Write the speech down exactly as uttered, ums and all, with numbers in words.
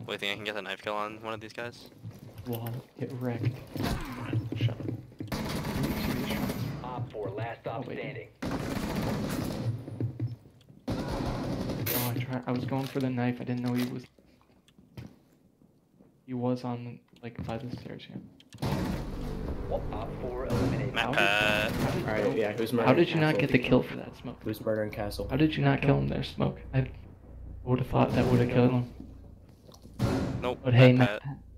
What do you think I can get the knife kill on one of these guys? Wall, get wrecked. Shut up. Op four, last stop Oh, wait. standing. Oh, I tried. I was going for the knife. I didn't know he was. He was on like by the stairs. Yeah. Op four eliminated. Map How pad. did- Alright, yeah, who's murdering How did you not Castle? get the kill for that smoke? Who's murdering Castle? How did you not kill him there, smoke? I would have thought that would have killed him. Nope. But hey, map Matt, pad.